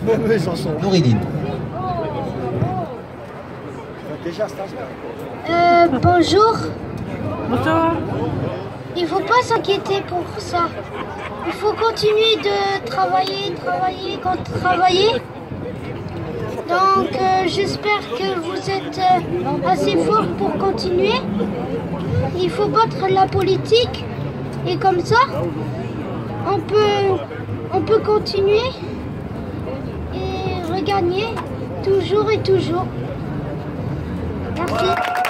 Nouridine. Bonjour. Bonjour. Il faut pas s'inquiéter pour ça. Il faut continuer de travailler. Donc j'espère que vous êtes assez fort pour continuer. Il faut battre la politique et comme ça, on peut continuer et regagner toujours et toujours. Merci.